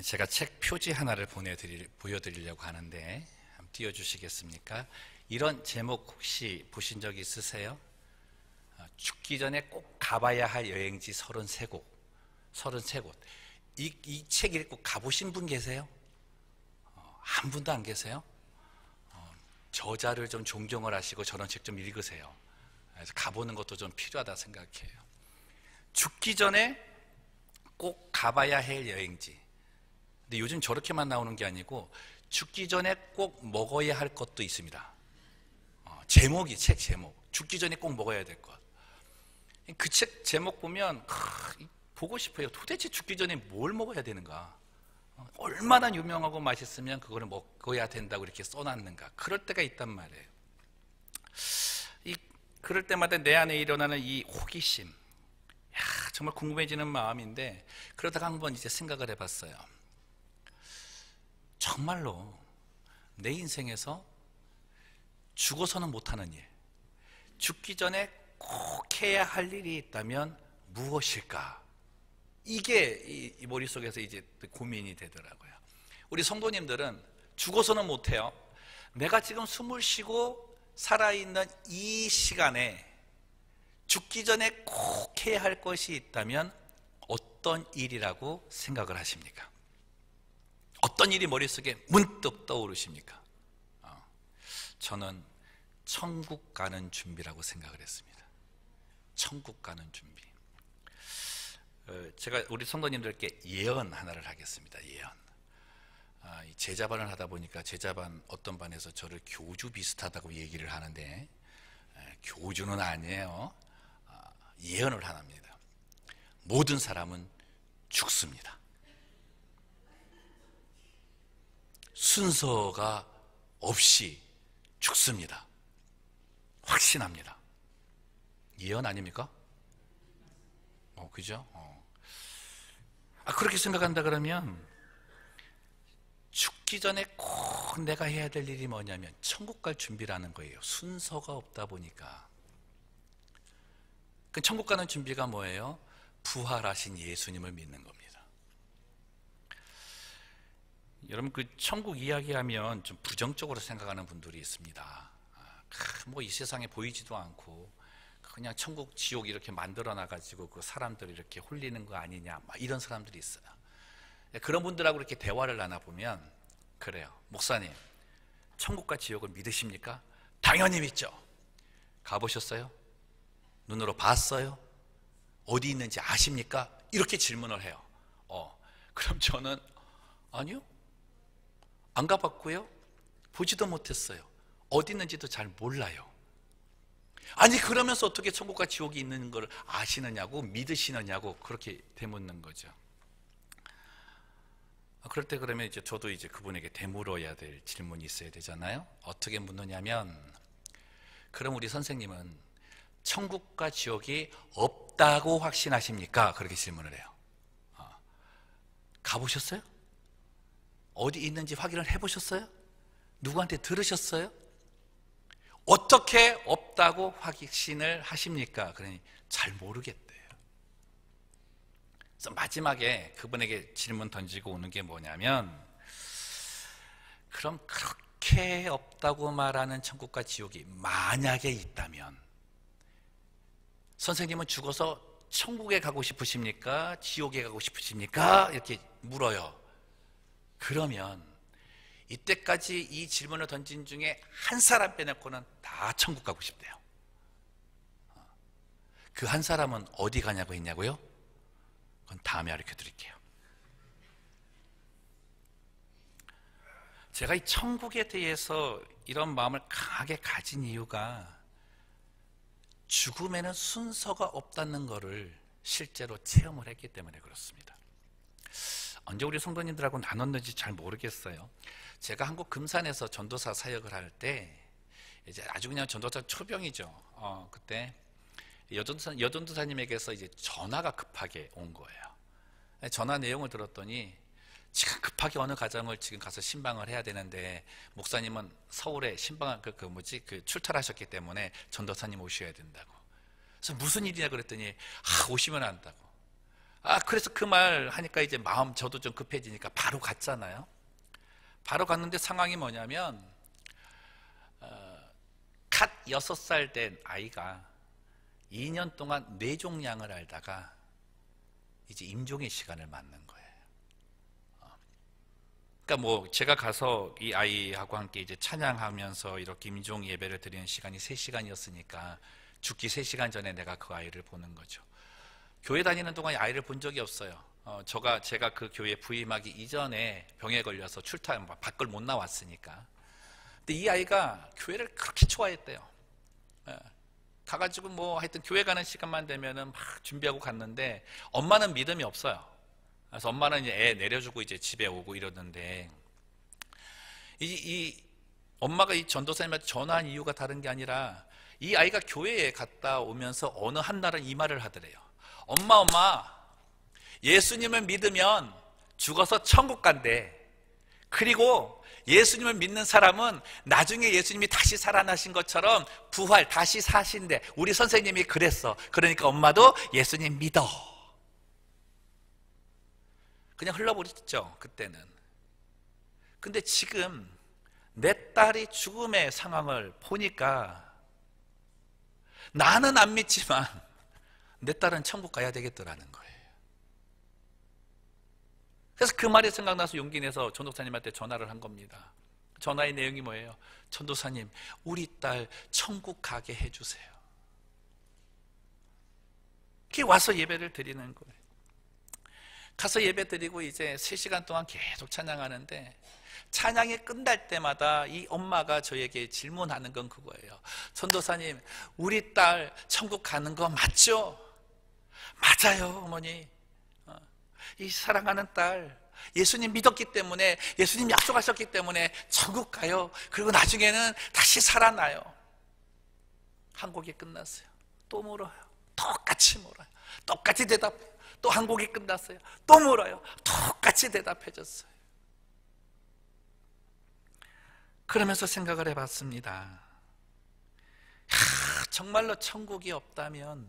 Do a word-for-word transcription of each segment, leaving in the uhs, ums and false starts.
제가 책 표지 하나를 보내드릴, 보여드리려고 하는데 한번 띄워주시겠습니까? 이런 제목 혹시 보신 적 있으세요? 죽기 전에 꼭 가봐야 할 여행지 서른세 곳. 서른세 곳. 이, 이 책 읽고 가보신 분 계세요? 어, 한 분도 안 계세요? 어, 저자를 좀 존경을 하시고 저런 책 좀 읽으세요. 그래서 가보는 것도 좀 필요하다 생각해요. 죽기 전에 꼭 가봐야 할 여행지. 근데 요즘 저렇게만 나오는 게 아니고 죽기 전에 꼭 먹어야 할 것도 있습니다. 어, 제목이 책 제목. 죽기 전에 꼭 먹어야 될 것. 그 책 제목 보면 하, 보고 싶어요. 도대체 죽기 전에 뭘 먹어야 되는가? 어, 얼마나 유명하고 맛있으면 그거를 먹어야 된다고 이렇게 써놨는가? 그럴 때가 있단 말이에요. 이, 그럴 때마다 내 안에 일어나는 이 호기심, 야, 정말 궁금해지는 마음인데 그러다가 한번 이제 생각을 해봤어요. 정말로 내 인생에서 죽어서는 못하는 일, 죽기 전에 꼭 해야 할 일이 있다면 무엇일까? 이게 이 머릿속에서 이제 고민이 되더라고요. 우리 성도님들은 죽어서는 못해요. 내가 지금 숨을 쉬고 살아있는 이 시간에 죽기 전에 꼭 해야 할 것이 있다면 어떤 일이라고 생각을 하십니까? 어떤 일이 머릿속에 문득 떠오르십니까? 어, 저는 천국 가는 준비라고 생각을 했습니다. 천국 가는 준비. 어, 제가 우리 성도님들께 예언 하나를 하겠습니다. 예언. 아, 제자반을 하다 보니까 제자반 어떤 반에서 저를 교주 비슷하다고 얘기를 하는데 에, 교주는 아니에요. 아, 예언을 하나 합니다. 모든 사람은 죽습니다. 순서가 없이 죽습니다. 확신합니다. 예언 아닙니까? 어, 그죠? 어. 아, 그렇게 생각한다 그러면 죽기 전에 꼭 내가 해야 될 일이 뭐냐면 천국 갈 준비라는 거예요. 순서가 없다 보니까. 그 천국 가는 준비가 뭐예요? 부활하신 예수님을 믿는 겁니다. 여러분, 그 천국 이야기하면 좀 부정적으로 생각하는 분들이 있습니다. 뭐 이 세상에 보이지도 않고 그냥 천국 지옥 이렇게 만들어 놔가지고 그 사람들을 이렇게 홀리는 거 아니냐, 막 이런 사람들이 있어요. 그런 분들하고 이렇게 대화를 나눠보면 그래요. 목사님, 천국과 지옥을 믿으십니까? 당연히 믿죠. 가보셨어요? 눈으로 봤어요? 어디 있는지 아십니까? 이렇게 질문을 해요. 어, 그럼 저는 아니요, 안 가봤고요, 보지도 못했어요. 어디 있는지도 잘 몰라요. 아니, 그러면서 어떻게 천국과 지옥이 있는 걸 아시느냐고, 믿으시느냐고 그렇게 되묻는 거죠. 그럴 때 그러면 이제 저도 이제 그분에게 되물어야 될 질문이 있어야 되잖아요. 어떻게 묻느냐면, 그럼 우리 선생님은 천국과 지옥이 없다고 확신하십니까? 그렇게 질문을 해요. 어. 가보셨어요? 어디 있는지 확인을 해보셨어요? 누구한테 들으셨어요? 어떻게 없다고 확신을 하십니까? 그러니 잘 모르겠대요. 그래서 마지막에 그분에게 질문 던지고 오는 게 뭐냐면, 그럼 그렇게 없다고 말하는 천국과 지옥이 만약에 있다면 선생님은 죽어서 천국에 가고 싶으십니까? 지옥에 가고 싶으십니까? 이렇게 물어요. 그러면 이때까지 이 질문을 던진 중에 한 사람 빼놓고는 다 천국 가고 싶대요. 그 한 사람은 어디 가냐고 했냐고요? 그건 다음에 알려 드릴게요. 제가 이 천국에 대해서 이런 마음을 강하게 가진 이유가 죽음에는 순서가 없다는 것을 실제로 체험을 했기 때문에 그렇습니다. 언제 우리 성도님들하고 나눴는지 잘 모르겠어요. 제가 한국 금산에서 전도사 사역을 할 때 이제 아주 그냥 전도사 초병이죠. 어, 그때 여전도사, 여전도사님에게서 이제 전화가 급하게 온 거예요. 전화 내용을 들었더니 지금 급하게 어느 가정을 지금 가서 신방을 해야 되는데 목사님은 서울에 신방 그, 그 뭐지 그 출타하셨기 때문에 전도사님 오셔야 된다고. 그래서 무슨 일이냐 그랬더니 아, 오시면 안다고. 아, 그래서 그 말 하니까 이제 마음 저도 좀 급해지니까 바로 갔잖아요. 바로 갔는데 상황이 뭐냐면 어, 갓 여섯 살 된 아이가 이 년 동안 뇌종양을 앓다가 이제 임종의 시간을 맞는 거예요. 어. 그러니까 뭐 제가 가서 이 아이하고 함께 이제 찬양하면서 이렇게 임종 예배를 드리는 시간이 세 시간이었으니까 죽기 세 시간 전에 내가 그 아이를 보는 거죠. 교회 다니는 동안 아이를 본 적이 없어요. 어, 저가, 제가 그 교회에 부임하기 이전에 병에 걸려서 출타, 밖을 못 나왔으니까. 근데 이 아이가 교회를 그렇게 좋아했대요. 예. 가가지고 뭐 하여튼 교회 가는 시간만 되면은 막 준비하고 갔는데 엄마는 믿음이 없어요. 그래서 엄마는 이제 애 내려주고 이제 집에 오고 이러는데 이, 이 엄마가 이 전도사님한테 전화한 이유가 다른 게 아니라 이 아이가 교회에 갔다 오면서 어느 한 날은 이 말을 하더래요. 엄마 엄마 예수님을 믿으면 죽어서 천국 간대. 그리고 예수님을 믿는 사람은 나중에 예수님이 다시 살아나신 것처럼 부활 다시 사신대. 우리 선생님이 그랬어. 그러니까 엄마도 예수님 믿어. 그냥 흘러버렸죠 그때는. 근데 지금 내 딸이 죽음의 상황을 보니까 나는 안 믿지만 내 딸은 천국 가야 되겠더라는 거예요. 그래서 그 말이 생각나서 용기 내서 전도사님한테 전화를 한 겁니다. 전화의 내용이 뭐예요? 전도사님, 우리 딸 천국 가게 해주세요. 이렇게 와서 예배를 드리는 거예요. 가서 예배 드리고 이제 세 시간 동안 계속 찬양하는데 찬양이 끝날 때마다 이 엄마가 저에게 질문하는 건 그거예요. 전도사님, 우리 딸 천국 가는 거 맞죠? 맞아요, 어머니. 이 사랑하는 딸 예수님 믿었기 때문에, 예수님 약속하셨기 때문에 천국 가요. 그리고 나중에는 다시 살아나요. 한 곡이 끝났어요. 또 물어요. 똑같이 물어요. 똑같이 대답해요. 또 한 곡이 끝났어요. 또 물어요. 똑같이 대답해 줬어요. 그러면서 생각을 해봤습니다. 하, 정말로 천국이 없다면,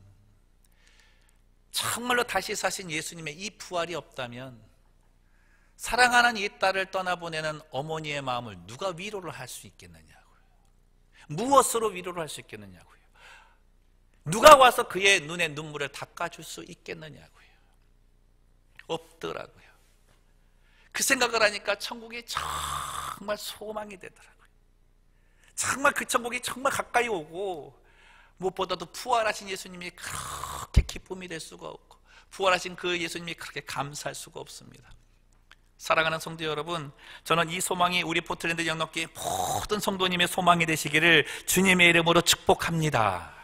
정말로 다시 사신 예수님의 이 부활이 없다면 사랑하는 이 딸을 떠나보내는 어머니의 마음을 누가 위로를 할 수 있겠느냐고요. 무엇으로 위로를 할 수 있겠느냐고요. 누가 와서 그의 눈에 눈물을 닦아줄 수 있겠느냐고요. 없더라고요. 그 생각을 하니까 천국이 정말 소망이 되더라고요. 정말 그 천국이 정말 가까이 오고, 무엇보다도 부활하신 예수님이 그렇게 기쁨이 될 수가 없고, 부활하신 그 예수님이 그렇게 감사할 수가 없습니다. 사랑하는 성도 여러분, 저는 이 소망이 우리 포틀랜드 영넉교회 모든 성도님의 소망이 되시기를 주님의 이름으로 축복합니다.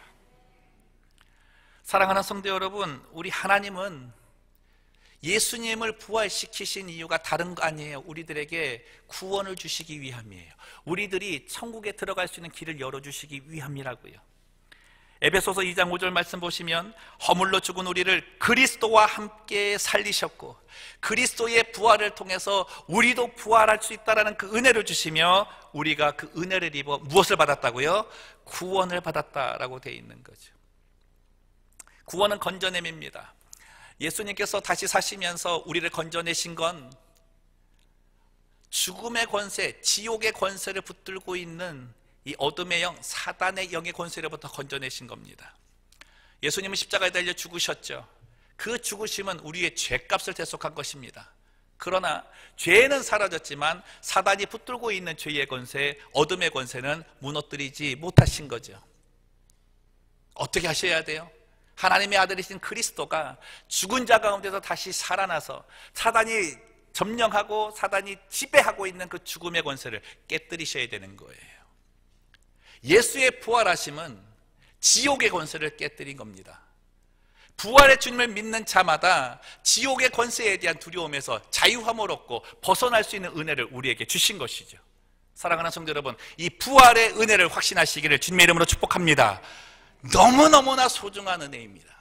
사랑하는 성도 여러분, 우리 하나님은 예수님을 부활시키신 이유가 다른 거 아니에요. 우리들에게 구원을 주시기 위함이에요. 우리들이 천국에 들어갈 수 있는 길을 열어주시기 위함이라고요. 에베소서 이 장 오 절 말씀 보시면, 허물로 죽은 우리를 그리스도와 함께 살리셨고 그리스도의 부활을 통해서 우리도 부활할 수 있다는 그 은혜를 주시며, 우리가 그 은혜를 입어 무엇을 받았다고요? 구원을 받았다라고 되어 있는 거죠. 구원은 건져냄입니다. 예수님께서 다시 사시면서 우리를 건져내신 건 죽음의 권세, 지옥의 권세를 붙들고 있는 이 어둠의 영, 사단의 영의 권세로부터 건져내신 겁니다. 예수님은 십자가에 달려 죽으셨죠. 그 죽으심은 우리의 죄값을 대속한 것입니다. 그러나 죄는 사라졌지만 사단이 붙들고 있는 죄의 권세, 어둠의 권세는 무너뜨리지 못하신 거죠. 어떻게 하셔야 돼요? 하나님의 아들이신 그리스도가 죽은 자 가운데서 다시 살아나서 사단이 점령하고 사단이 지배하고 있는 그 죽음의 권세를 깨뜨리셔야 되는 거예요. 예수의 부활하심은 지옥의 권세를 깨뜨린 겁니다. 부활의 주님을 믿는 자마다 지옥의 권세에 대한 두려움에서 자유함을 얻고 벗어날 수 있는 은혜를 우리에게 주신 것이죠. 사랑하는 성도 여러분, 이 부활의 은혜를 확신하시기를 주님의 이름으로 축복합니다. 너무너무나 소중한 은혜입니다.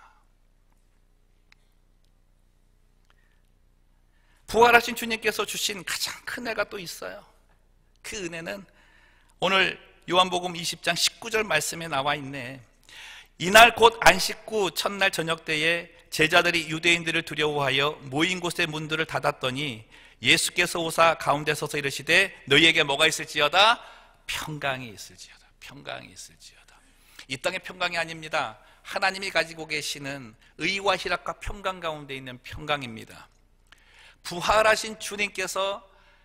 부활하신 주님께서 주신 가장 큰 은혜가 또 있어요. 그 은혜는 오늘 요한복음 이십 장 십구 절 말씀에 나와 있네. 이날 곧 안식 후 첫날 저녁 때에 제자들이 유대인들을 두려워하여 모인 곳의 문들을 닫았더니 예수께서 오사 가운데 서서 이르시되 너희에게 뭐가 있을지어다? 평강이 있을지어다. 평강이 있을지어다. 이 땅의 평강이 아닙니다. 하나님이 가지고 계시는 의와 희락과 평강 가운데 있는 평강입니다. 부활하신 주님께서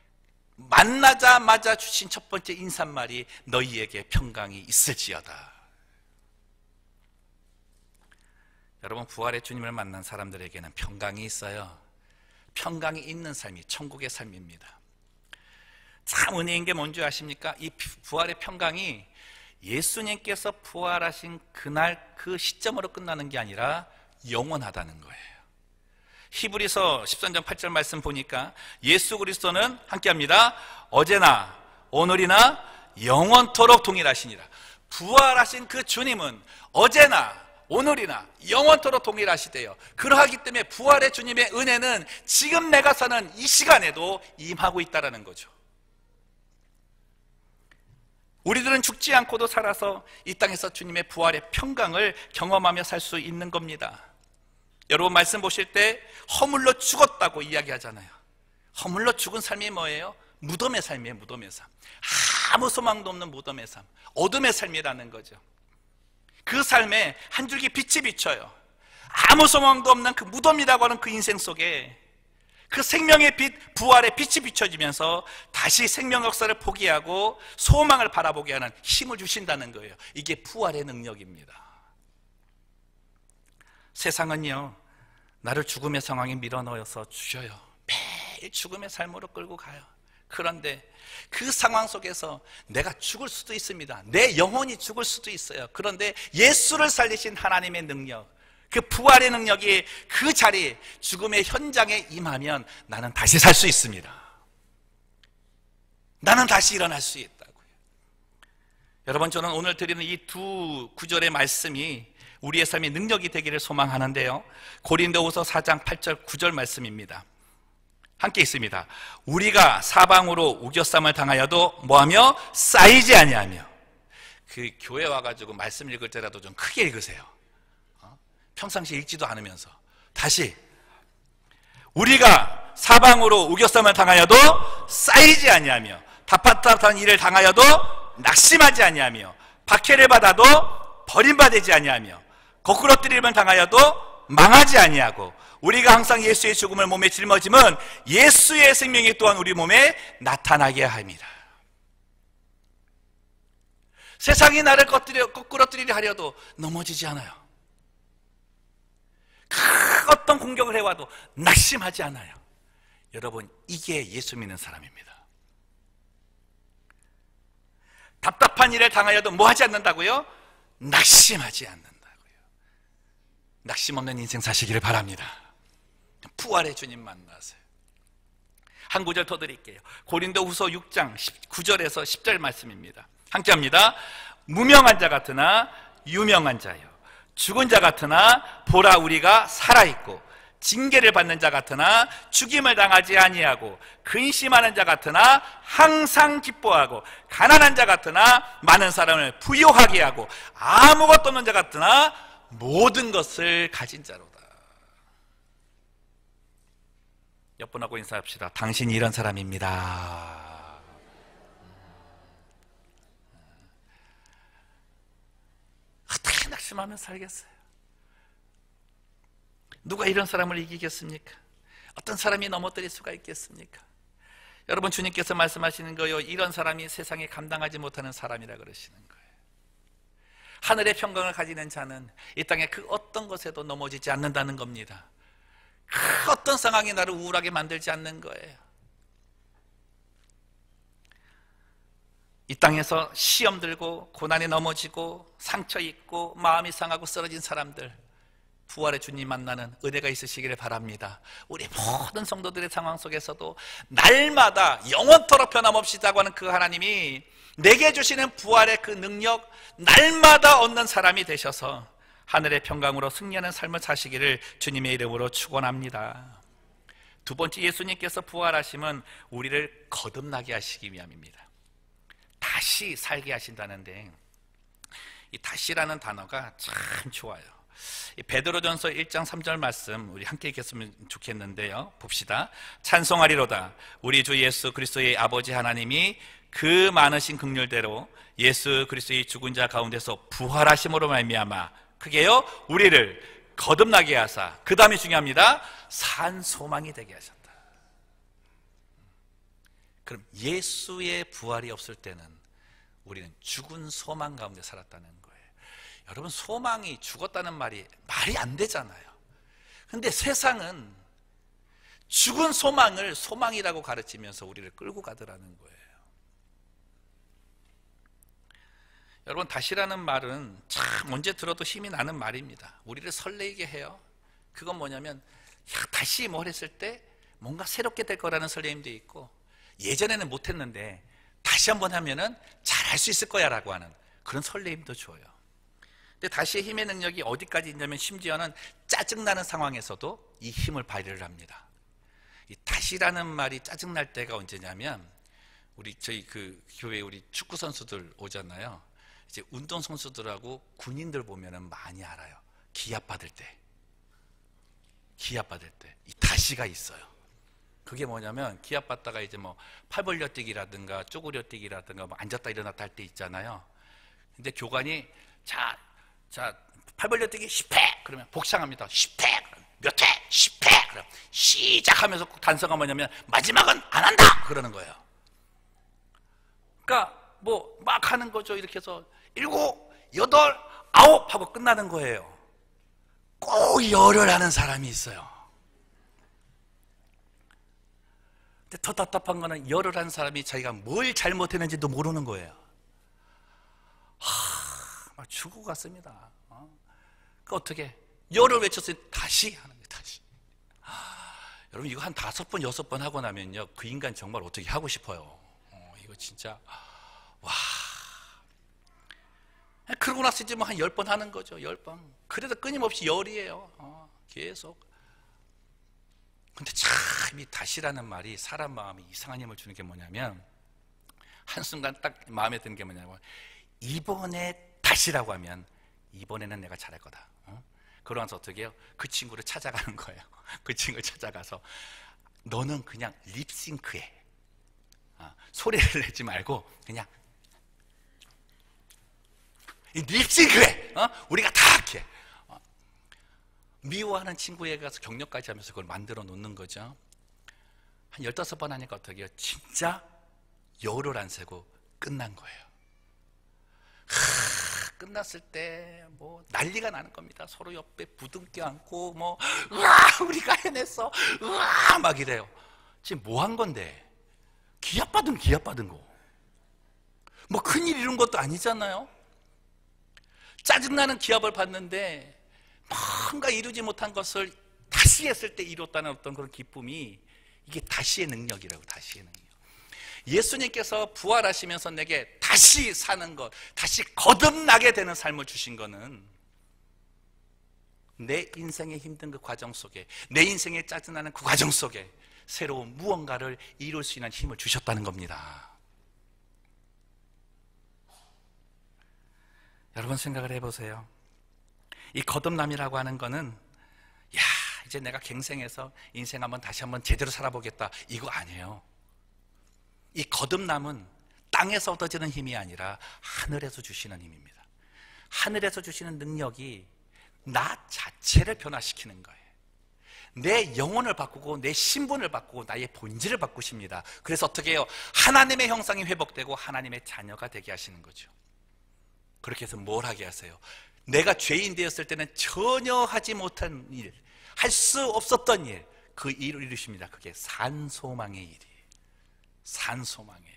만나자마자 주신 첫 번째 인사말이 너희에게 평강이 있을지어다. 여러분, 부활의 주님을 만난 사람들에게는 평강이 있어요. 평강이 있는 삶이 천국의 삶입니다. 참 은혜인 게 뭔지 아십니까? 이 부활의 평강이 예수님께서 부활하신 그날 그 시점으로 끝나는 게 아니라 영원하다는 거예요. 히브리서 십삼 장 팔 절 말씀 보니까 예수 그리스도는 함께합니다. 어제나 오늘이나 영원토록 동일하시니라. 부활하신 그 주님은 어제나 오늘이나 영원토록 동일하시대요. 그러하기 때문에 부활의 주님의 은혜는 지금 내가 사는 이 시간에도 임하고 있다는 거죠. 우리들은 죽지 않고도 살아서 이 땅에서 주님의 부활의 평강을 경험하며 살 수 있는 겁니다. 여러분, 말씀 보실 때 허물로 죽었다고 이야기하잖아요. 허물로 죽은 삶이 뭐예요? 무덤의 삶이에요. 무덤의 삶. 아무 소망도 없는 무덤의 삶, 어둠의 삶이라는 거죠. 그 삶에 한 줄기 빛이 비쳐요. 아무 소망도 없는 그 무덤이라고 하는 그 인생 속에 그 생명의 빛, 부활의 빛이 비춰지면서 다시 생명 역사를 포기하고 소망을 바라보게 하는 힘을 주신다는 거예요. 이게 부활의 능력입니다. 세상은요, 나를 죽음의 상황에 밀어넣어서 죽여요. 매일 죽음의 삶으로 끌고 가요. 그런데 그 상황 속에서 내가 죽을 수도 있습니다. 내 영혼이 죽을 수도 있어요. 그런데 예수를 살리신 하나님의 능력, 그 부활의 능력이 그 자리, 죽음의 현장에 임하면 나는 다시 살 수 있습니다. 나는 다시 일어날 수 있다고요. 여러분, 저는 오늘 드리는 이 두 구절의 말씀이 우리의 삶의 능력이 되기를 소망하는데요, 고린도후서 사 장 팔 절 구 절 말씀입니다. 함께 있습니다. 우리가 사방으로 우겨쌈을 당하여도 뭐하며 쌓이지 아니하며. 그 교회 와가지고 말씀 읽을 때라도 좀 크게 읽으세요. 어? 평상시 읽지도 않으면서. 다시, 우리가 사방으로 우겨쌈을 당하여도 쌓이지 아니하며 답답한 일을 당하여도 낙심하지 아니하며 박해를 받아도 버림받지 아니하며 거꾸로 뜨림을 당하여도 망하지 아니하고 우리가 항상 예수의 죽음을 몸에 짊어짐은 예수의 생명이 또한 우리 몸에 나타나게 합니다. 세상이 나를 거꾸로 뜨리려 하려도 넘어지지 않아요. 큰 어떤 공격을 해와도 낙심하지 않아요. 여러분, 이게 예수 믿는 사람입니다. 답답한 일을 당하여도 뭐 하지 않는다고요? 낙심하지 않는다고요. 낙심 없는 인생 사시기를 바랍니다. 부활의 주님 만나세요. 한 구절 더 드릴게요. 고린도후서 육 장 구 절에서 십 절 말씀입니다. 함께합니다. 무명한 자 같으나 유명한 자요, 죽은 자 같으나 보라 우리가 살아있고, 징계를 받는 자 같으나 죽임을 당하지 아니하고, 근심하는 자 같으나 항상 기뻐하고, 가난한 자 같으나 많은 사람을 부유하게 하고, 아무것도 없는 자 같으나 모든 것을 가진 자로다. 옆분하고 인사합시다. 당신이 이런 사람입니다. 어떻게 낙심하며 살겠어요? 누가 이런 사람을 이기겠습니까? 어떤 사람이 넘어뜨릴 수가 있겠습니까? 여러분, 주님께서 말씀하시는 거요, 이런 사람이 세상에 감당하지 못하는 사람이라 그러시는 거예요. 하늘의 평강을 가지는 자는 이 땅의 그 어떤 것에도 넘어지지 않는다는 겁니다. 그 어떤 상황이 나를 우울하게 만들지 않는 거예요. 이 땅에서 시험 들고 고난에 넘어지고 상처 입고 마음이 상하고 쓰러진 사람들, 부활의 주님 만나는 은혜가 있으시기를 바랍니다. 우리 모든 성도들의 상황 속에서도 날마다 영원토록 변함없이 자고하는 그 하나님이 내게 주시는 부활의 그 능력, 날마다 얻는 사람이 되셔서 하늘의 평강으로 승리하는 삶을 사시기를 주님의 이름으로 축원합니다. 두 번째, 예수님께서 부활하심은 우리를 거듭나게 하시기 위함입니다. 다시 살게 하신다는데, 이 다시라는 단어가 참 좋아요. 베드로전서 일 장 삼 절 말씀 우리 함께 읽겠으면 좋겠는데요. 봅시다. 찬송하리로다. 우리 주 예수 그리스도의 아버지 하나님이 그 많으신 긍휼대로 예수 그리스도의 죽은 자 가운데서 부활하심으로 말미암아 그게요 우리를 거듭나게 하사, 그 다음이 중요합니다. 산 소망이 되게 하셨다. 그럼 예수의 부활이 없을 때는 우리는 죽은 소망 가운데 살았다는 거예요. 여러분, 소망이 죽었다는 말이 말이 안 되잖아요. 근데 세상은 죽은 소망을 소망이라고 가르치면서 우리를 끌고 가더라는 거예요. 여러분, 다시라는 말은 참 언제 들어도 힘이 나는 말입니다. 우리를 설레게 해요. 그건 뭐냐면 야, 다시 뭘 했을 때 뭔가 새롭게 될 거라는 설레임도 있고, 예전에는 못했는데 다시 한번 하면은 잘할 수 있을 거야 라고 하는 그런 설레임도 줘요. 근데 다시의 힘의 능력이 어디까지 있냐면 심지어는 짜증나는 상황에서도 이 힘을 발휘를 합니다. 이 다시라는 말이 짜증날 때가 언제냐면, 우리 저희 그 교회 우리 축구 선수들 오잖아요. 이제 운동 선수들하고 군인들 보면은 많이 알아요. 기합 받을 때, 기합 받을 때 이 다시가 있어요. 그게 뭐냐면 기합 받다가 이제 뭐 팔 벌려 뛰기라든가 쪼그려 뛰기라든가 뭐 앉았다 일어났다 할 때 있잖아요. 근데 교관이 자, 자 팔 벌려 뛰기 십 회 그러면 복창합니다. 십 회 몇 회? 십 회 그럼 시작하면서 단서가 뭐냐면 마지막은 안 한다 그러는 거예요. 그러니까 뭐 막 하는 거죠. 이렇게 해서 일곱, 여덟, 아홉 하고 끝나는 거예요. 꼭 열을 하는 사람이 있어요. 근데 더 답답한 거는 열을 하는 사람이 자기가 뭘 잘못했는지도 모르는 거예요. 하, 막 죽고 갔습니다. 어? 그 어떻게 열을 외쳤으니 다시 하는 거예요. 다시. 하, 여러분, 이거 한 다섯 번, 여섯 번 하고 나면요, 그 인간 정말 어떻게 하고 싶어요. 어, 이거 진짜 와. 그러고 나서 이제 뭐 한 열 번 하는 거죠. 열 번. 그래도 끊임없이 열이에요. 어, 계속. 근데 참 이 다시라는 말이 사람 마음에 이상한 힘을 주는 게 뭐냐면, 한순간 딱 마음에 드는 게 뭐냐면, 이번에 다시라고 하면 이번에는 내가 잘할 거다. 어? 그러면서 어떻게 해요? 그 친구를 찾아가는 거예요. 그 친구를 찾아가서 너는 그냥 립싱크해. 어, 소리를 내지 말고 그냥 립싱크해. 어? 우리가 다 이렇게 어. 미워하는 친구에 가서 격려까지 하면서 그걸 만들어 놓는 거죠. 한 열다섯 번 하니까 어떻게 해요? 진짜 열을 안 세고 끝난 거예요. 하, 끝났을 때 뭐 난리가 나는 겁니다. 서로 옆에 부둥켜 안고 뭐 우와 우리가 해냈어 우와 막 이래요. 지금 뭐 한 건데? 기합 받은 기합 받은 거. 뭐 큰일 이룬 것도 아니잖아요. 짜증나는 기합을 받는데 뭔가 이루지 못한 것을 다시 했을 때 이뤘다는 어떤 그런 기쁨이, 이게 다시의 능력이라고. 다시의 능력. 예수님께서 부활하시면서 내게 다시 사는 것, 다시 거듭나게 되는 삶을 주신 거는 내 인생의 힘든 그 과정 속에, 내 인생의 짜증나는 그 과정 속에 새로운 무언가를 이룰 수 있는 힘을 주셨다는 겁니다. 여러분 생각을 해보세요. 이 거듭남이라고 하는 거는 야 이제 내가 갱생해서 인생 한번 다시 한번 제대로 살아보겠다 이거 아니에요. 이 거듭남은 땅에서 얻어지는 힘이 아니라 하늘에서 주시는 힘입니다. 하늘에서 주시는 능력이 나 자체를 변화시키는 거예요. 내 영혼을 바꾸고 내 신분을 바꾸고 나의 본질을 바꾸십니다. 그래서 어떻게 해요? 하나님의 형상이 회복되고 하나님의 자녀가 되게 하시는 거죠. 그렇게 해서 뭘 하게 하세요? 내가 죄인 되었을 때는 전혀 하지 못한 일, 할 수 없었던 일, 그 일을 이루십니다. 그게 산소망의 일이에요. 산소망이에요.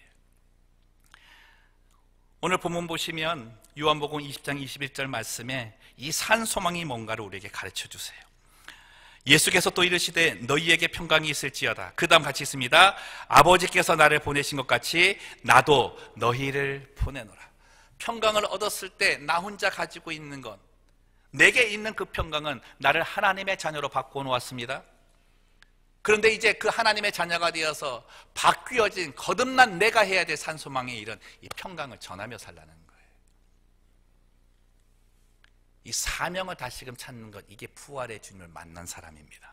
오늘 본문 보시면 요한복음 이십 장 이십일 절 말씀에 이 산소망이 뭔가를 우리에게 가르쳐 주세요. 예수께서 또 이르시되 너희에게 평강이 있을지어다. 그 다음 같이 있습니다. 아버지께서 나를 보내신 것 같이 나도 너희를 보내노라. 평강을 얻었을 때 나 혼자 가지고 있는 것, 내게 있는 그 평강은 나를 하나님의 자녀로 바꿔놓았습니다. 그런데 이제 그 하나님의 자녀가 되어서 바뀌어진 거듭난 내가 해야 될 산소망의 일은 이 평강을 전하며 살라는 거예요. 이 사명을 다시금 찾는 것, 이게 부활의 주님을 만난 사람입니다.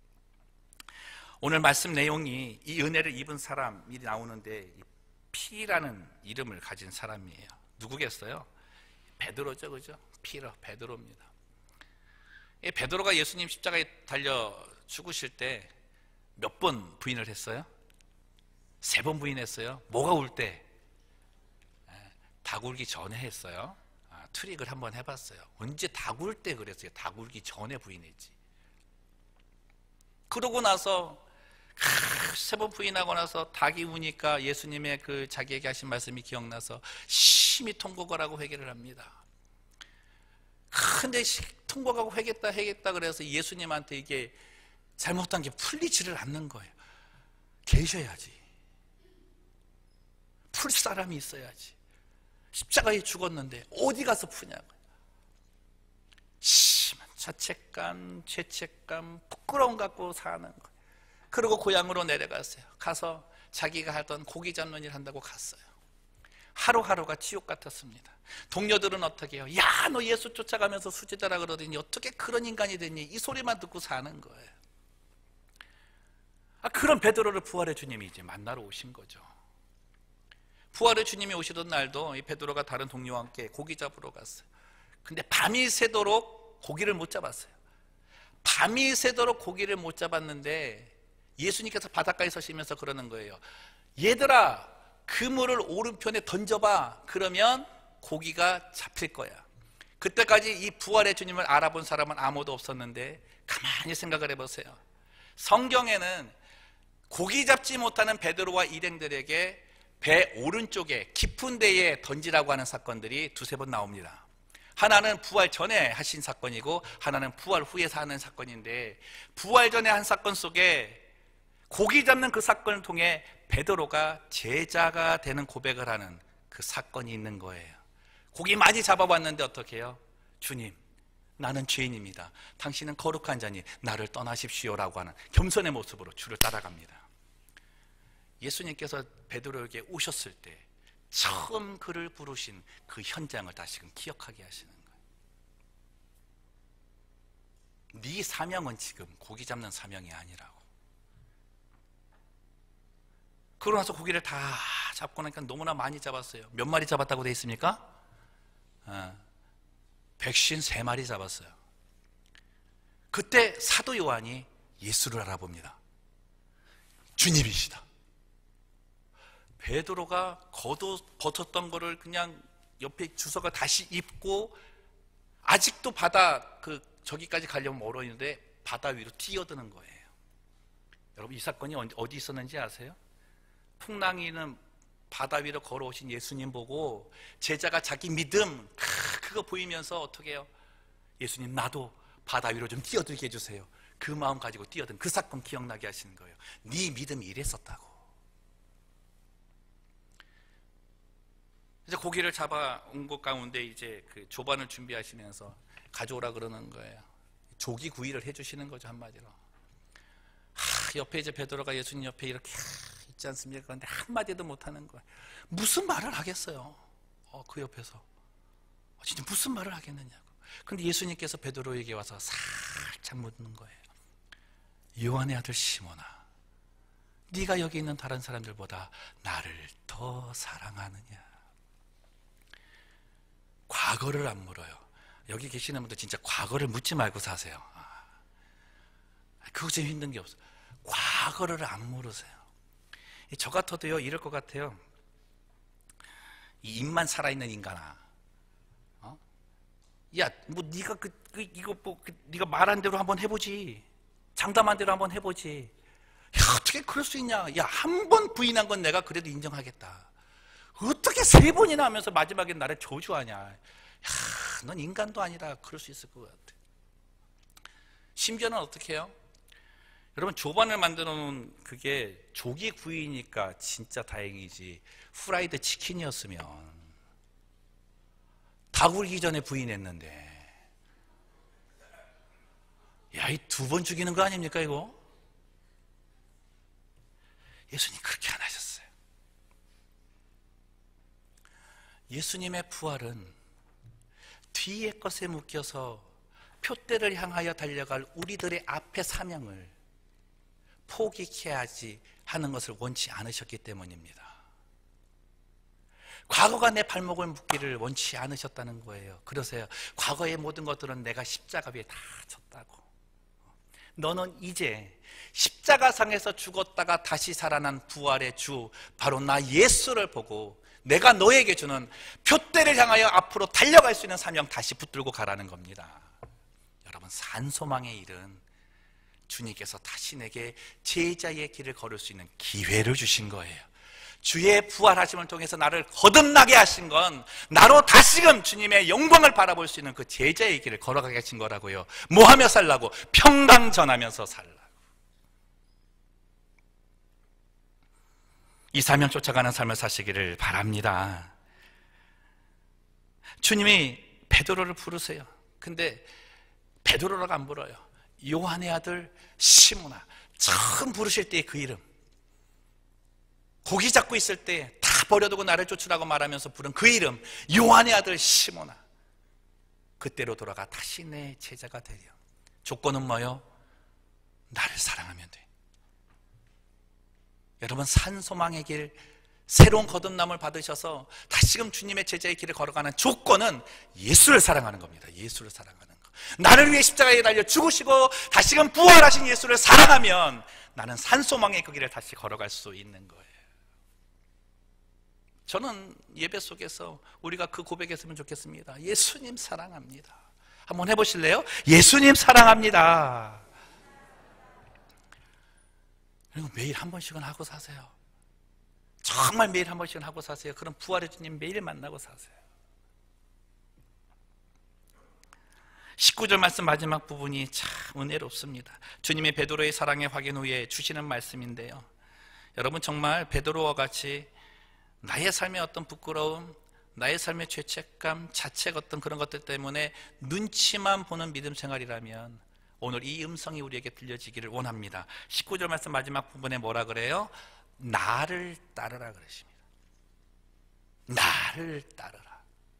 오늘 말씀 내용이 이 은혜를 입은 사람이 나오는데 피라는 이름을 가진 사람이에요. 누구겠어요? 베드로죠, 그죠? 피러, 베드로입니다. 이 베드로가 예수님 십자가에 달려 죽으실 때 몇 번 부인을 했어요? 세 번 부인했어요. 뭐가 울 때? 닭 울기 전에 했어요. 아, 트릭을 한번 해봤어요. 언제 닭 울 때 그랬어요? 닭 울기 전에 부인했지. 그러고 나서 세 번 부인하고 나서 닭이 우니까 예수님의 그 자기에게 하신 말씀이 기억나서 심히 통곡하라고 회개를 합니다. 근데 통곡하고 회개했다 회개했다 그래서 예수님한테 이게 잘못한 게 풀리지를 않는 거예요. 계셔야지. 풀 사람이 있어야지. 십자가에 죽었는데 어디 가서 푸냐고요. 심한 자책감, 죄책감, 부끄러움 갖고 사는 거예요. 그리고 고향으로 내려갔어요. 가서 자기가 하던 고기 잡는 일 한다고 갔어요. 하루하루가 지옥 같았습니다. 동료들은 어떻게 해요? 야, 너 예수 쫓아가면서 수지자라 그러더니 어떻게 그런 인간이 됐니? 이 소리만 듣고 사는 거예요. 아, 그런 베드로를 부활의 주님이 이제 만나러 오신 거죠. 부활의 주님이 오시던 날도 이 베드로가 다른 동료와 함께 고기 잡으러 갔어요. 근데 밤이 새도록 고기를 못 잡았어요. 밤이 새도록 고기를 못 잡았는데 예수님께서 바닷가에 서시면서 그러는 거예요. 얘들아, 그물을 오른편에 던져봐. 그러면 고기가 잡힐 거야. 그때까지 이 부활의 주님을 알아본 사람은 아무도 없었는데 가만히 생각을 해보세요. 성경에는 고기 잡지 못하는 베드로와 일행들에게 배 오른쪽에 깊은 데에 던지라고 하는 사건들이 두세 번 나옵니다. 하나는 부활 전에 하신 사건이고 하나는 부활 후에서 하는 사건인데, 부활 전에 한 사건 속에 고기 잡는 그 사건을 통해 베드로가 제자가 되는 고백을 하는 그 사건이 있는 거예요. 고기 많이 잡아봤는데 어떻게 해요? 주님, 나는 죄인입니다. 당신은 거룩한 자니 나를 떠나십시오라고 하는 겸손의 모습으로 주를 따라갑니다. 예수님께서 베드로에게 오셨을 때 처음 그를 부르신 그 현장을 다시금 기억하게 하시는 거예요. 네 사명은 지금 고기 잡는 사명이 아니라고. 그러고 나서 고기를 다 잡고 나니까 너무나 많이 잡았어요. 몇 마리 잡았다고 돼 있습니까? 어, 백오십삼 마리 잡았어요. 그때 사도 요한이 예수를 알아봅니다. 주님이시다. 베드로가 겉옷 벗었던 거를 그냥 옆에 주워가 다시 입고, 아직도 바다 그 저기까지 가려면 멀어 있는데 바다 위로 뛰어드는 거예요. 여러분, 이 사건이 어디 있었는지 아세요? 풍랑이는 바다 위로 걸어오신 예수님 보고 제자가 자기 믿음 그거 보이면서 어떻게 해요? 예수님, 나도 바다 위로 좀 뛰어들게 해주세요. 그 마음 가지고 뛰어든 그 사건 기억나게 하시는 거예요. 네 믿음이 이랬었다고. 이제 고기를 잡아온 것 가운데 이제 그 조반을 준비하시면서 가져오라 그러는 거예요. 조기 구이를 해주시는 거죠, 한마디로. 하, 옆에 이제 베드로가 예수님 옆에 이렇게 있지 않습니까? 그런데 한마디도 못하는 거예요. 무슨 말을 하겠어요? 어, 그 옆에서. 어, 진짜 무슨 말을 하겠느냐고. 근데 예수님께서 베드로에게 와서 살짝 묻는 거예요. 요한의 아들 시몬아, 네가 여기 있는 다른 사람들보다 나를 더 사랑하느냐? 과거를 안 물어요. 여기 계시는 분들 진짜 과거를 묻지 말고 사세요. 그거 좀 힘든 게 없어요. 과거를 안 물으세요. 저 같아도요, 이럴 것 같아요. 이 입만 살아있는 인간아, 어? 야, 뭐 네가 그, 그 이거 뭐 그, 네가 말한 대로 한번 해보지. 장담한 대로 한번 해보지. 야, 어떻게 그럴 수 있냐? 야, 한 번 부인한 건 내가 그래도 인정하겠다. 어떻게 세 번이나 하면서 마지막에 나를 저주하냐? 야, 넌 인간도 아니라 그럴 수 있을 것 같아. 심지어는 어떻게 해요? 여러분, 조반을 만들어 놓은 그게 조기 구이니까 진짜 다행이지, 후라이드 치킨이었으면 닭 울기 전에 부인했는데, 야, 이 두 번 죽이는 거 아닙니까 이거? 예수님 그렇게 안 하셨어요. 예수님의 부활은 뒤의 것에 묶여서 표대를 향하여 달려갈 우리들의 앞의 사명을 포기케 하지 하는 것을 원치 않으셨기 때문입니다. 과거가 내 발목을 묶기를 원치 않으셨다는 거예요. 그러세요. 과거의 모든 것들은 내가 십자가 위에 다 졌다고. 너는 이제 십자가상에서 죽었다가 다시 살아난 부활의 주 바로 나 예수를 보고 내가 너에게 주는 표대를 향하여 앞으로 달려갈 수 있는 사명 다시 붙들고 가라는 겁니다. 여러분, 산소망의 일은 주님께서 다시 내게 제자의 길을 걸을 수 있는 기회를 주신 거예요. 주의 부활하심을 통해서 나를 거듭나게 하신 건 나로 다시금 주님의 영광을 바라볼 수 있는 그 제자의 길을 걸어가게 하신 거라고요. 뭐 하며 살라고? 평강 전하면서 살라고. 이 사명 쫓아가는 삶을 사시기를 바랍니다. 주님이 베드로를 부르세요. 근데 베드로라고 안 불러요. 요한의 아들 시몬아. 처음 부르실 때의 그 이름, 고기 잡고 있을 때 다 버려두고 나를 쫓으라고 말하면서 부른 그 이름, 요한의 아들 시몬아. 그때로 돌아가 다시 내 제자가 되려. 조건은 뭐요? 나를 사랑하면 돼. 여러분, 산소망의 길, 새로운 거듭남을 받으셔서 다시금 주님의 제자의 길을 걸어가는 조건은 예수를 사랑하는 겁니다. 예수를 사랑하는 거. 나를 위해 십자가에 달려 죽으시고 다시금 부활하신 예수를 사랑하면 나는 산소망의 그 길을 다시 걸어갈 수 있는 거예요. 저는 예배 속에서 우리가 그 고백했으면 좋겠습니다. 예수님 사랑합니다. 한번 해보실래요? 예수님 사랑합니다. 그리고 매일 한 번씩은 하고 사세요. 정말 매일 한 번씩은 하고 사세요. 그럼 부활의 주님 매일 만나고 사세요. 십구 절 말씀 마지막 부분이 참 은혜롭습니다. 주님의 베드로의 사랑의 확인 후에 주시는 말씀인데요, 여러분, 정말 베드로와 같이 나의 삶의 어떤 부끄러움, 나의 삶의 죄책감, 자책 어떤 그런 것들 때문에 눈치만 보는 믿음 생활이라면 오늘 이 음성이 우리에게 들려지기를 원합니다. 십구 절 말씀 마지막 부분에 뭐라 그래요? 나를 따르라 그러십니다. 나를 따르라.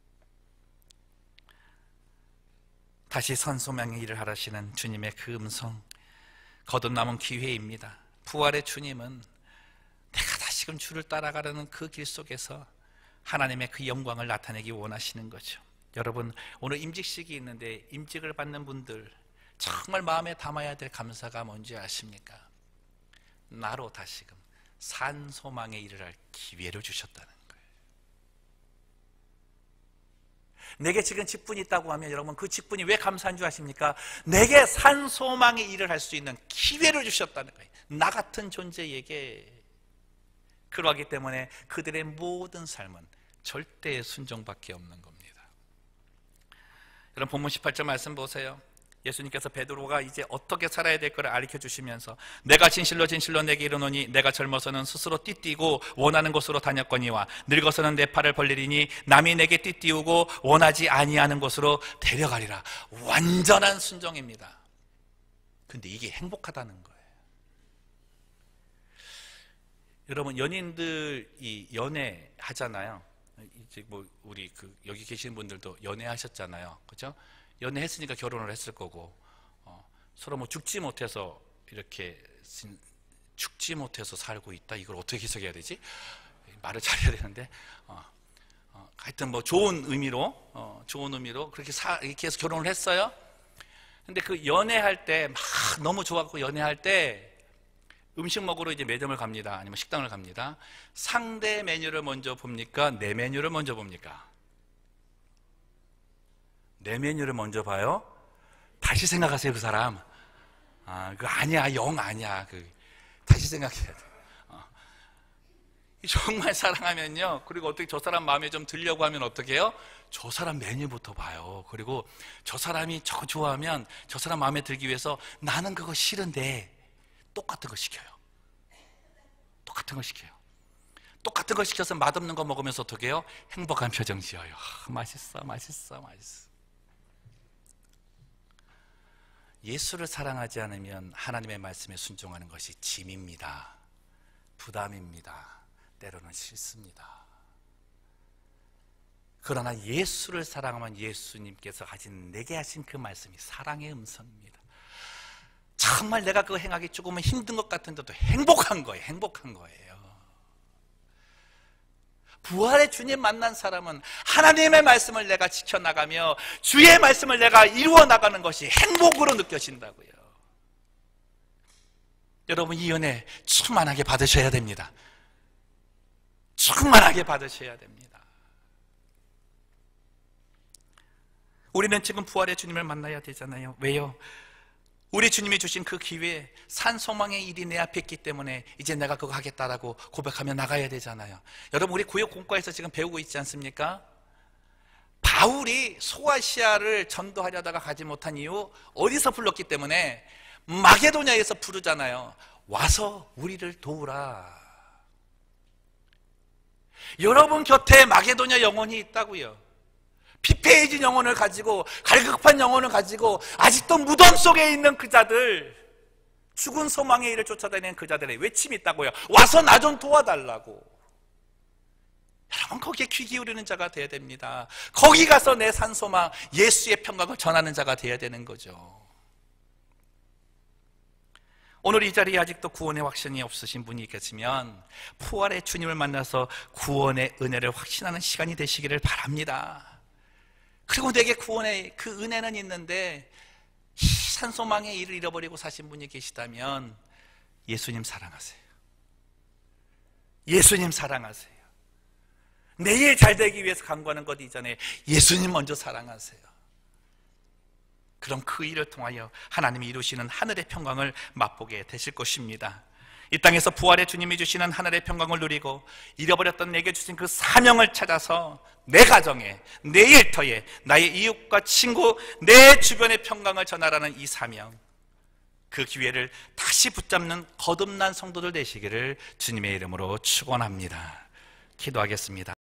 다시 산소망의 일을 하시는 주님의 그 음성, 거듭남은 기회입니다. 부활의 주님은 내가 다시금 주를 따라가려는 그 길 속에서 하나님의 그 영광을 나타내기 원하시는 거죠. 여러분, 오늘 임직식이 있는데 임직을 받는 분들 정말 마음에 담아야 될 감사가 뭔지 아십니까? 나로 다시금 산소망의 일을 할 기회를 주셨다는 거예요. 내게 지금 직분이 있다고 하면 여러분, 그 직분이 왜 감사한 줄 아십니까? 내게 산소망의 일을 할 수 있는 기회를 주셨다는 거예요. 나 같은 존재에게. 그러하기 때문에 그들의 모든 삶은 절대 순종밖에 없는 겁니다. 여러분, 본문 십팔 절 말씀 보세요. 예수님께서 베드로가 이제 어떻게 살아야 될 것을 가르쳐 주시면서 내가 진실로 진실로 내게 이르노니 내가 젊어서는 스스로 띠띠고 원하는 곳으로 다녔거니와 늙어서는 내 팔을 벌리리니 남이 내게 띠띠우고 원하지 아니하는 곳으로 데려가리라. 완전한 순종입니다. 근데 이게 행복하다는 거예요. 여러분, 연인들이 연애하잖아요. 이제 뭐 우리 그 여기 계시는 분들도 연애하셨잖아요, 그렇죠? 연애했으니까 결혼을 했을 거고, 어, 서로 뭐 죽지 못해서 이렇게 죽지 못해서 살고 있다. 이걸 어떻게 해석해야 되지? 말을 잘해야 되는데, 어, 어, 하여튼 뭐 좋은 의미로, 어, 좋은 의미로 그렇게 사, 이렇게 해서 결혼을 했어요. 근데 그 연애할 때 막 너무 좋았고 연애할 때. 음식 먹으러 이제 매점을 갑니다. 아니면 식당을 갑니다. 상대 메뉴를 먼저 봅니까? 내 메뉴를 먼저 봅니까? 내 메뉴를 먼저 봐요? 다시 생각하세요, 그 사람. 아, 그 아니야, 영 아니야. 그 다시 생각해야 돼. 어. 정말 사랑하면요. 그리고 어떻게 저 사람 마음에 좀 들려고 하면 어떻게 해요? 저 사람 메뉴부터 봐요. 그리고 저 사람이 저거 좋아하면 저 사람 마음에 들기 위해서 나는 그거 싫은데 똑같은 거 시켜요. 똑같은 거 시켜요. 똑같은 거 시켜서 맛없는 거 먹으면서 어떻게 해요? 행복한 표정 지어요. 아, 맛있어, 맛있어, 맛있어. 예수를 사랑하지 않으면 하나님의 말씀에 순종하는 것이 짐입니다. 부담입니다. 때로는 싫습니다. 그러나 예수를 사랑하면 예수님께서 가진 내게 하신 그 말씀이 사랑의 음성입니다. 정말 내가 그거 행하기 조금은 힘든 것 같은데도 행복한 거예요. 행복한 거예요. 부활의 주님 만난 사람은 하나님의 말씀을 내가 지켜나가며 주의 말씀을 내가 이루어 나가는 것이 행복으로 느껴진다고요. 여러분, 이 은혜 충만하게 받으셔야 됩니다. 충만하게 받으셔야 됩니다. 우리는 지금 부활의 주님을 만나야 되잖아요. 왜요? 우리 주님이 주신 그 기회에 산소망의 일이 내 앞에 있기 때문에 이제 내가 그거 하겠다라고 고백하며 나가야 되잖아요. 여러분, 우리 구역 공과에서 지금 배우고 있지 않습니까? 바울이 소아시아를 전도하려다가 가지 못한 이유, 어디서 불렀기 때문에 마게도냐에서 부르잖아요. 와서 우리를 도우라. 여러분 곁에 마게도냐 영혼이 있다고요. 피폐해진 영혼을 가지고, 갈급한 영혼을 가지고 아직도 무덤 속에 있는 그 자들, 죽은 소망의 일을 쫓아다니는 그 자들의 외침이 있다고요. 와서 나 좀 도와달라고. 여러분, 거기에 귀 기울이는 자가 되어야 됩니다. 거기 가서 내 산소망, 예수의 평강을 전하는 자가 되어야 되는 거죠. 오늘 이 자리에 아직도 구원의 확신이 없으신 분이 계시면 부활의 주님을 만나서 구원의 은혜를 확신하는 시간이 되시기를 바랍니다. 그리고 내게 구원의 그 은혜는 있는데 산소망의 일을 잃어버리고 사신 분이 계시다면 예수님 사랑하세요. 예수님 사랑하세요. 내일 잘 되기 위해서 간구하는 것 이전에 예수님 먼저 사랑하세요. 그럼 그 일을 통하여 하나님이 이루시는 하늘의 평강을 맛보게 되실 것입니다. 이 땅에서 부활의 주님이 주시는 하늘의 평강을 누리고 잃어버렸던 내게 주신 그 사명을 찾아서 내 가정에, 내 일터에, 나의 이웃과 친구, 내 주변의 평강을 전하라는 이 사명, 그 기회를 다시 붙잡는 거듭난 성도들 되시기를 주님의 이름으로 축원합니다. 기도하겠습니다.